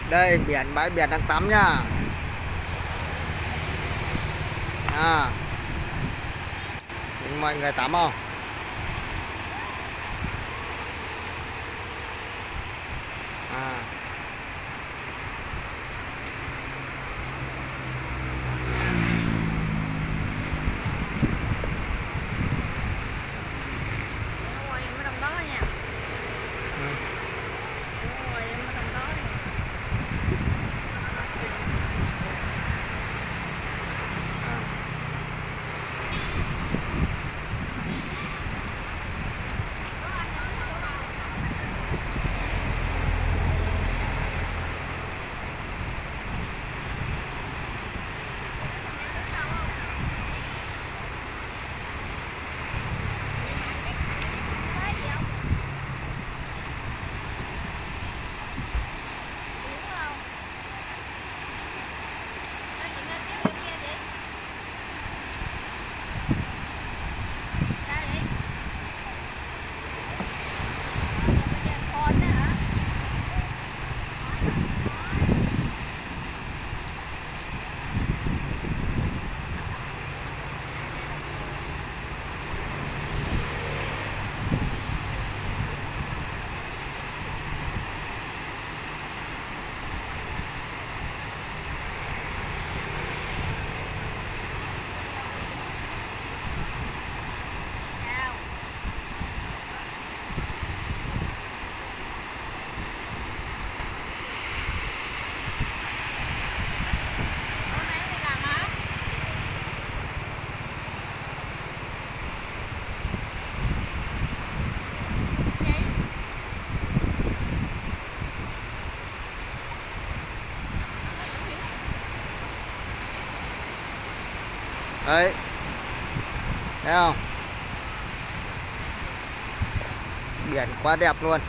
Đây biển, bãi biển đang tắm nhá. Mọi người tắm không? Đấy, thấy không? Biển quá đẹp luôn.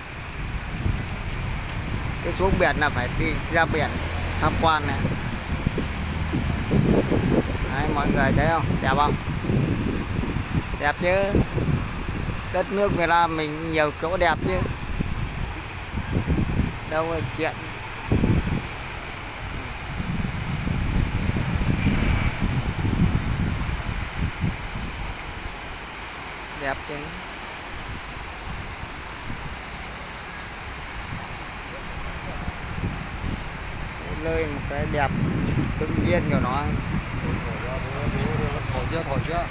Cái xuống biển là phải đi ra biển tham quan này. Đấy, mọi người thấy không? Đẹp không? Đẹp chứ. Đất nước Việt Nam mình nhiều chỗ đẹp chứ. Đâu là chuyện. Đẹp chứ. Nơi một cái đẹp tự nhiên của nó. Thổi chưa?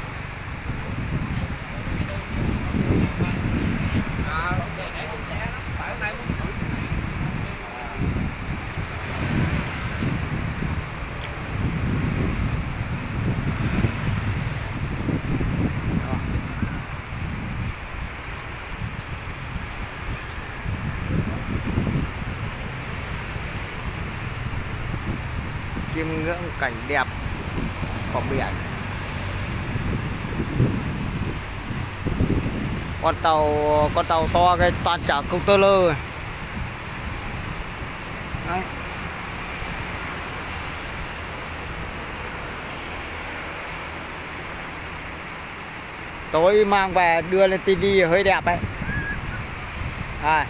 Chiêm ngưỡng cảnh đẹp của biển. Con tàu to cái toàn chở container. Đấy. Tối mang về đưa lên tivi hơi đẹp ấy. Đây.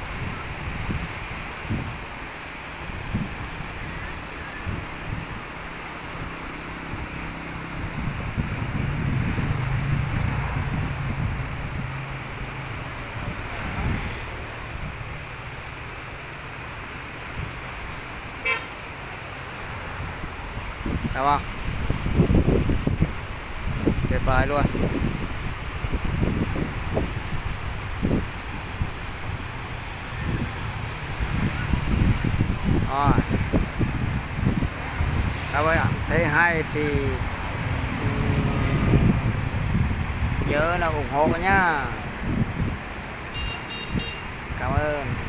Được không? Tuyệt vời luôn. Rồi. Các bạn thấy hay thì nhớ là ủng hộ nhá. Cảm ơn.